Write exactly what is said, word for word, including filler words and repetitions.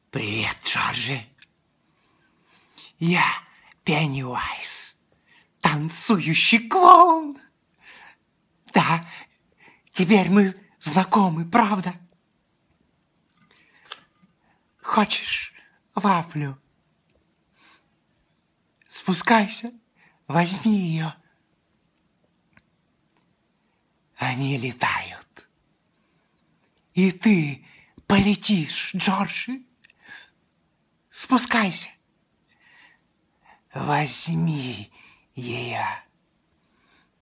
Привет, Джорджи. Я Пеннивайз, танцующий клоун. Да, теперь мы знакомы, правда? Хочешь вафлю? Спускайся, возьми ее. Они летают. И ты полетишь, Джорджи. Спускайся. Возьми ее.